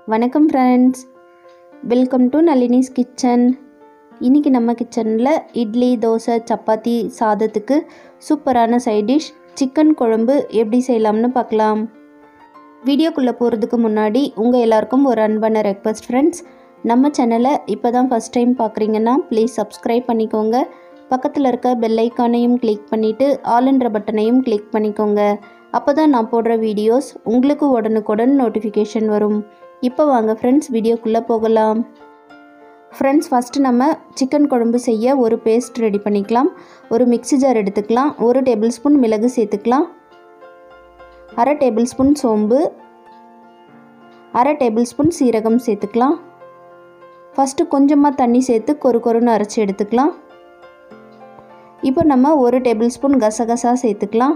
வணக்கம் friends, welcome to Nalini's kitchen. இன்றைக்கி நம்ம கிச்சனில் இட்லி, தோசை, சப்பாத்தி, சாதத்துக்கு சூப்பரான சைட் டிஷ் சிக்கன் குழம்பு எப்படி செய்யலாம்னு பார்க்கலாம். வீடியோக்குள்ளே போகிறதுக்கு முன்னாடி உங்கள் எல்லாருக்கும் ஒரு அன்பான ரெக்வஸ்ட் ஃப்ரெண்ட்ஸ். நம்ம சேனலை இப்போ தான் ஃபஸ்ட் டைம் பார்க்குறீங்கன்னா ப்ளீஸ் சப்ஸ்கிரைப் பண்ணிக்கோங்க. பக்கத்தில் இருக்க பெல் ஐக்கானையும் கிளிக் பண்ணிவிட்டு ஆல்ன்ற பட்டனையும் கிளிக் பண்ணிக்கோங்க. அப்போ தான் நான் போடுற வீடியோஸ் உங்களுக்கு உடனுக்குடன் நோட்டிஃபிகேஷன் வரும். இப்போ வாங்க ஃப்ரெண்ட்ஸ், வீடியோக்குள்ளே போகலாம். ஃப்ரெண்ட்ஸ், ஃபஸ்ட்டு நம்ம சிக்கன் குழம்பு செய்ய ஒரு பேஸ்ட் ரெடி பண்ணிக்கலாம். ஒரு மிக்ஸி ஜார் எடுத்துக்கலாம். 1 டேபிள் ஸ்பூன் மிளகு சேர்த்துக்கலாம். 1/2 டேபிள் ஸ்பூன் சோம்பு, 1/2 டேபிள் ஸ்பூன் சீரகம் சேர்த்துக்கலாம். ஃபஸ்ட்டு கொஞ்சமாக தண்ணி சேர்த்து கொருன்னு அரைச்சி எடுத்துக்கலாம். இப்போ நம்ம 1 டேபிள் ஸ்பூன் கசகசா சேர்த்துக்கலாம்.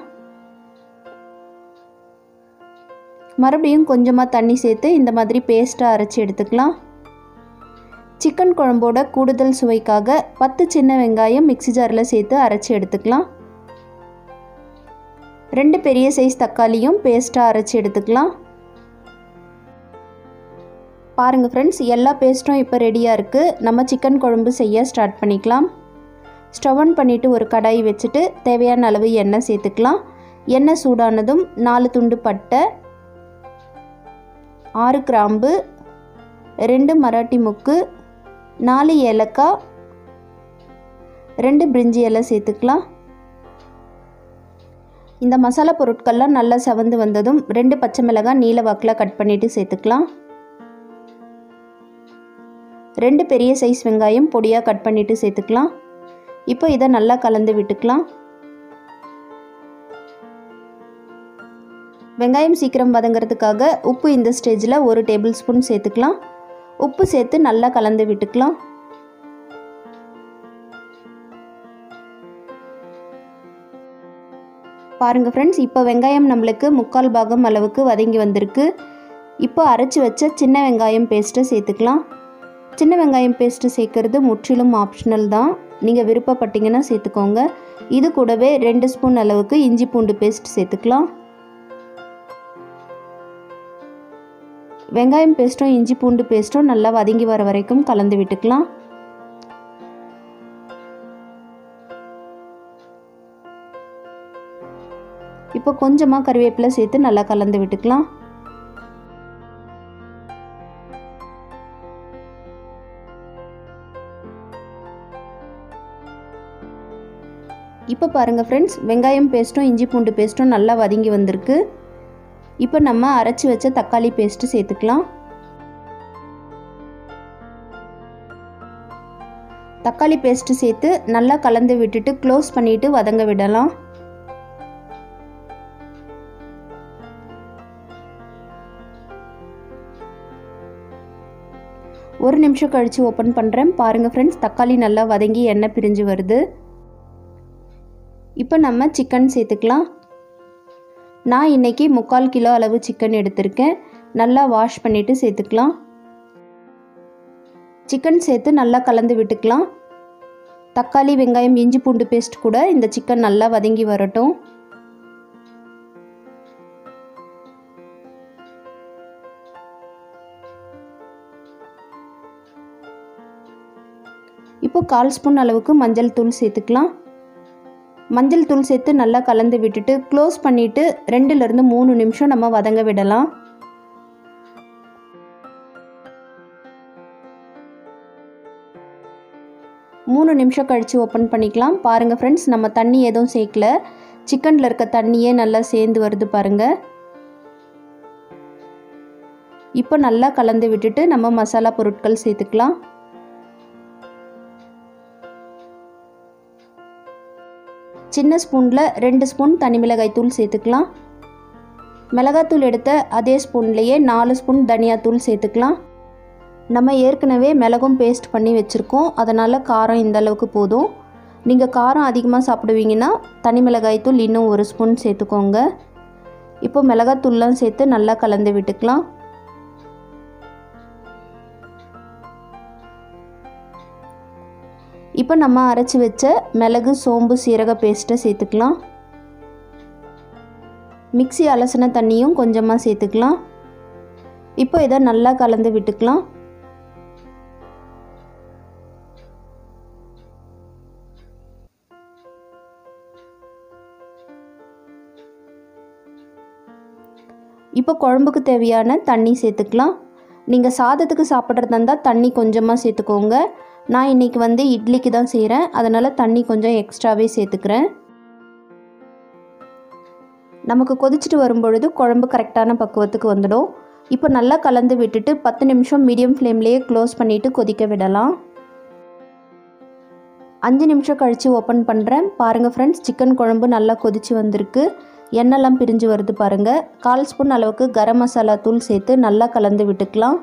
மறுபடியும் கொஞ்சமாக தண்ணி சேர்த்து இந்த மாதிரி பேஸ்ட்டாக அரைச்சி எடுத்துக்கலாம். சிக்கன் குழம்போட கூடுதல் சுவைக்காக 10 சின்ன வெங்காயம் மிக்ஸி ஜாரில் சேர்த்து அரைச்சி எடுத்துக்கலாம். 2 பெரிய சைஸ் தக்காளியும் பேஸ்ட்டாக அரைச்சி எடுத்துக்கலாம். பாருங்கள் ஃப்ரெண்ட்ஸ், எல்லா பேஸ்ட்டும் இப்போ ரெடியாக இருக்குது. நம்ம சிக்கன் குழம்பு செய்ய ஸ்டார்ட் பண்ணிக்கலாம். ஸ்டவ் ஆன் பண்ணிவிட்டு ஒரு கடாய் வச்சுட்டு தேவையான அளவு எண்ணெய் சேர்த்துக்கலாம். எண்ணெய் சூடானதும் 4 துண்டு பட்டை, 6 கிராம்பு, 2 மராட்டி முக்கு, 4 ஏலக்காய், 2 பிரிஞ்சி இலை சேர்த்துக்கலாம். இந்த மசாலா பொருட்கள்லாம் நல்லா செவந்து வந்ததும் 2 பச்சை மிளகாய் நீல வாக்கில் கட் பண்ணிவிட்டு சேர்த்துக்கலாம். 2 பெரிய சைஸ் வெங்காயம் பொடியாக கட் பண்ணிவிட்டு சேர்த்துக்கலாம். இப்போ இதை நல்லா கலந்து விட்டுக்கலாம். வெங்காயம் சீக்கிரம் வதங்கிறதுக்காக உப்பு இந்த ஸ்டேஜில் 1 டேபிள் ஸ்பூன் சேர்த்துக்கலாம். உப்பு சேர்த்து நல்லா கலந்து விட்டுக்கலாம். பாருங்கள் ஃப்ரெண்ட்ஸ், இப்போ வெங்காயம் நம்மளுக்கு 3/4 பாகம் அளவுக்கு வதங்கி வந்திருக்கு. இப்போ அரைச்சி வச்ச சின்ன வெங்காயம் பேஸ்ட்டை சேர்த்துக்கலாம். சின்ன வெங்காயம் பேஸ்ட்டு சேர்க்குறது முற்றிலும் ஆப்ஷனல் தான். நீங்கள் விருப்பப்பட்டீங்கன்னா சேர்த்துக்கோங்க. இது கூடவே 2 ஸ்பூன் அளவுக்கு இஞ்சி பூண்டு பேஸ்ட் சேர்த்துக்கலாம். வெங்காயம் பேஸ்ட்டும் இஞ்சி பூண்டு பேஸ்ட்டும் நல்லா வதங்கி வர வரைக்கும் கலந்து விட்டுக்கலாம். இப்போ கொஞ்சமாக கறிவேப்பிலை சேர்த்து நல்லா கலந்து விட்டுக்கலாம். இப்போ பாருங்கள் ஃப்ரெண்ட்ஸ், வெங்காயம் பேஸ்ட்டும் இஞ்சி பூண்டு பேஸ்ட்டும் நல்லா வதங்கி வந்திருக்கு. இப்போ நம்ம அரைச்சி வச்ச தக்காளி பேஸ்ட்டு சேர்த்துக்கலாம். தக்காளி பேஸ்ட்டு சேர்த்து நல்லா கலந்து விட்டுட்டு க்ளோஸ் பண்ணிவிட்டு வதங்க விடலாம். ஒரு நிமிஷம் கழித்து ஓப்பன் பண்ணுறேன். பாருங்கள் ஃப்ரெண்ட்ஸ், தக்காளி நல்லா வதங்கி எண்ணெய் பிரிஞ்சு வருது. இப்போ நம்ம சிக்கன் சேர்த்துக்கலாம். நான் இன்றைக்கி 3/4 கிலோ அளவு சிக்கன் எடுத்திருக்கேன். நல்லா வாஷ் பண்ணிவிட்டு சேர்த்துக்கலாம். சிக்கன் சேர்த்து நல்லா கலந்து விட்டுக்கலாம். தக்காளி, வெங்காயம், இஞ்சி பூண்டு பேஸ்ட் கூட இந்த சிக்கன் நல்லா வதங்கி வரட்டும். இப்போ 1/4 ஸ்பூன் அளவுக்கு மஞ்சள் தூள் சேர்த்துக்கலாம். மஞ்சள் தூள் சேர்த்து நல்லா கலந்து விட்டுட்டு க்ளோஸ் பண்ணிவிட்டு 2லேருந்து 3 நிமிஷம் நம்ம வதங்க விடலாம். மூணு நிமிஷம் கழித்து ஓப்பன் பண்ணிக்கலாம். பாருங்கள் ஃப்ரெண்ட்ஸ், நம்ம தண்ணி எதுவும் சேர்க்கல. சிக்கனில் இருக்க தண்ணியே நல்லா சேர்ந்து வருது பாருங்கள். இப்போ நல்லா கலந்து விட்டுட்டு நம்ம மசாலா பொருட்கள் சேர்த்துக்கலாம். சின்ன ஸ்பூனில் 2 ஸ்பூன் தனி மிளகாய் தூள் சேர்த்துக்கலாம். மிளகாத்தூள் எடுத்த அதே ஸ்பூன்லேயே 4 ஸ்பூன் தனியாத்தூள் சேர்த்துக்கலாம். நம்ம ஏற்கனவே மிளகும் பேஸ்ட் பண்ணி வச்சுருக்கோம், அதனால் காரம் இந்த அளவுக்கு போதும். நீங்கள் காரம் அதிகமாக சாப்பிடுவீங்கன்னா தனி மிளகாய் தூள் இன்னும் 1 ஸ்பூன் சேர்த்துக்கோங்க. இப்போ மிளகாத்தூள்லாம் சேர்த்து நல்லா கலந்து விட்டுக்கலாம். இப்போ நம்ம அரைச்சி வச்ச மிளகு, சோம்பு, சீரக பேஸ்ட்டை சேர்த்துக்கலாம். மிக்ஸி அலசின தண்ணியும் கொஞ்சமாக சேர்த்துக்கலாம். இப்போ இதை நல்லா கலந்து விட்டுக்கலாம். இப்போ குழம்புக்கு தேவையான தண்ணி சேர்த்துக்கலாம். நீங்கள் சாதத்துக்கு சாப்பிட்றதா இருந்தால் தண்ணி கொஞ்சமாக சேர்த்துக்கோங்க. நான் இன்றைக்கி இட்லிக்கு தான் செய்கிறேன், அதனால் தண்ணி கொஞ்சம் எக்ஸ்ட்ராவே சேர்த்துக்கிறேன். நமக்கு கொதிச்சுட்டு வரும்பொழுது குழம்பு கரெக்டான பக்குவத்துக்கு வந்துடும். இப்போ நல்லா கலந்து விட்டுட்டு 10 நிமிஷம் மீடியம் ஃப்ளேம்லேயே க்ளோஸ் பண்ணிவிட்டு கொதிக்க விடலாம். 5 நிமிஷம் கழித்து ஓப்பன் பண்ணுறேன். பாருங்கள் ஃப்ரெண்ட்ஸ், சிக்கன் குழம்பு நல்லா கொதித்து வந்திருக்கு. எண்ணெய்லாம் பிரிஞ்சு வருது பாருங்கள். 1/4 ஸ்பூன் அளவுக்கு கரம் மசாலா தூள் சேர்த்து நல்லா கலந்து விட்டுக்கலாம்.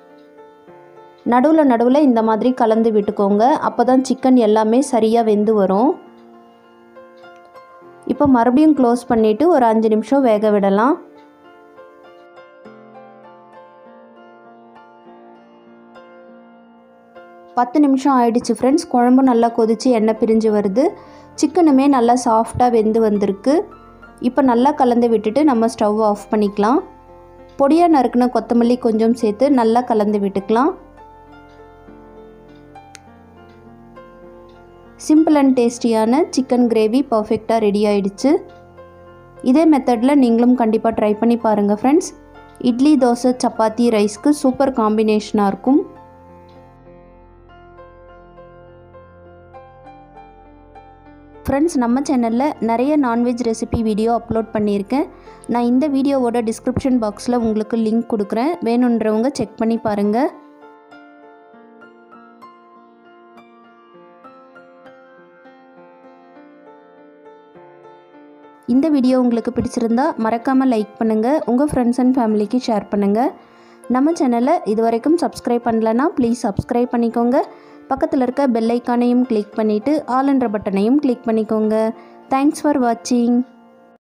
நடுவில் இந்த மாதிரி கலந்து விட்டுக்கோங்க. அப்போ தான் சிக்கன் எல்லாமே சரியாக வெந்து வரும். இப்போ மறுபடியும் க்ளோஸ் பண்ணிவிட்டு ஒரு 5 நிமிஷம் வேக விடலாம். பத்து நிமிஷம் ஆயிடுச்சு ஃப்ரெண்ட்ஸ். குழம்பு நல்லா கொதித்து எண்ணெய் பிரிஞ்சு வருது. சிக்கனுமே நல்லா சாஃப்டாக வெந்து வந்திருக்கு. இப்போ நல்லா கலந்து விட்டுட்டு நம்ம ஸ்டவ் ஆஃப் பண்ணிக்கலாம். பொடியாக நறுக்குன கொத்தமல்லி கொஞ்சம் சேர்த்து நல்லா கலந்து விட்டுக்கலாம். சிம்பிள் அண்ட் டேஸ்டியான சிக்கன் கிரேவி பர்ஃபெக்டாக ரெடி ஆயிடுச்சு. இதே மெத்தடில் நீங்களும் கண்டிப்பாக ட்ரை பண்ணி பாருங்கள் ஃப்ரெண்ட்ஸ். இட்லி, தோசை, சப்பாத்தி, ரைஸ்க்கு சூப்பர் காம்பினேஷனாக இருக்கும். ஃப்ரெண்ட்ஸ், நம்ம சேனலில் நிறைய நான்வெஜ் ரெசிபி வீடியோ அப்லோட் பண்ணியிருக்கேன். நான் இந்த வீடியோவோட டிஸ்கிரிப்ஷன் பாக்ஸில் உங்களுக்கு லிங்க் கொடுக்குறேன். வேணுன்றவங்க செக் பண்ணி பாருங்கள். இந்த வீடியோ உங்களுக்கு பிடிச்சிருந்தா மறக்காமல் லைக் பண்ணுங்கள். உங்கள் ஃப்ரெண்ட்ஸ் அண்ட் ஃபேமிலிக்கு ஷேர் பண்ணுங்கள். நம்ம சேனலை இது வரைக்கும் சப்ஸ்கிரைப் பண்ணலன்னா ப்ளீஸ் சப்ஸ்கிரைப் பண்ணிக்கோங்க. பக்கத்தில் இருக்க பெல் ஐக்கானையும் கிளிக் பண்ணிவிட்டு ஆல் என்ற பட்டனையும் கிளிக் பண்ணிக்கோங்க. தேங்க்ஸ் ஃபார் வாட்சிங்.